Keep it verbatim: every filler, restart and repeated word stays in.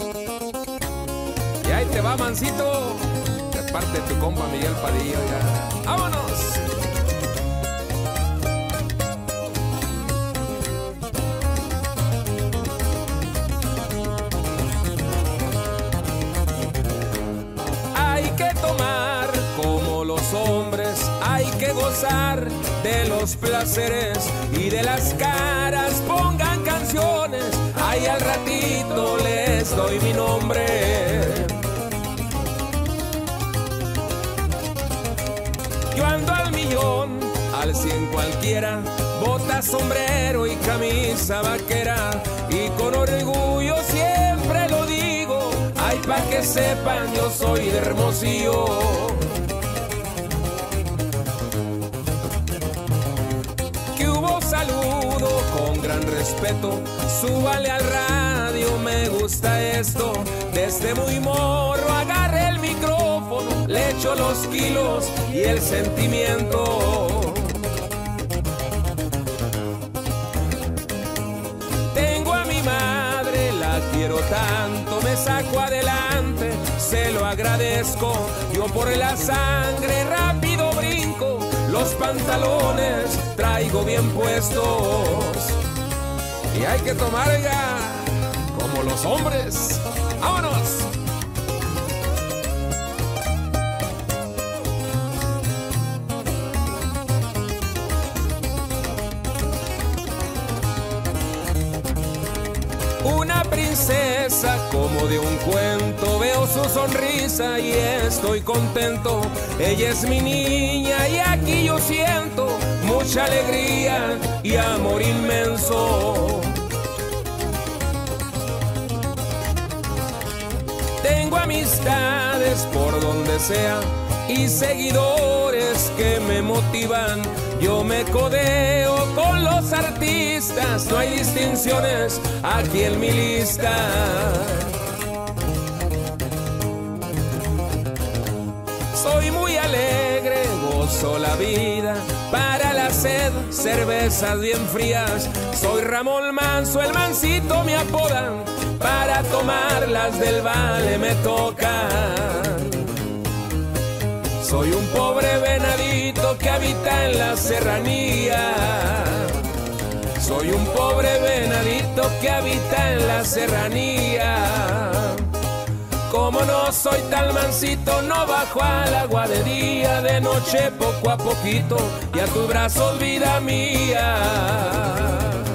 Y ahí te va, mancito, de parte de tu compa Miguel Padilla. Ya. ¡Vámonos! Hay que tomar como los hombres, hay que gozar de los placeres y de las caras. Pongan canciones, ahí al ratito les doy mi nombre. Yo ando al millón, al cien cualquiera, bota, sombrero y camisa vaquera, y con orgullo siempre lo digo, ay, pa' que sepan, yo soy de Hermosillo. Que hubo saludo con gran respeto, súbale al radio, me gusta esto. Desde muy morro agarré el micrófono, le echo los kilos y el sentimiento. Tengo a mi madre, la quiero tanto, me saco adelante, se lo agradezco. Yo por la sangre rápido brinco, los pantalones traigo bien puestos. Y hay que tomar ya como los hombres. ¡Vámonos! Una princesa como de un cuento, veo su sonrisa y estoy contento. Ella es mi niña y aquí yo siento mucha alegría y amor inmenso. Tengo amistades por donde sea y seguidores que me motivan. Yo me codeo con los artistas, no hay distinciones aquí en mi lista. Soy muy alegre, gozo la vida, para la sed, cervezas bien frías. Soy Ramón Manso, el mansito me apodan, para tomarlas del vale me tocan. Soy un pobre venadito que habita en la serranía. Soy un pobre venadito que habita en la serranía. Como no soy tan mansito, no bajo al agua de día, de noche poco a poquito, y a tus brazos, vida mía.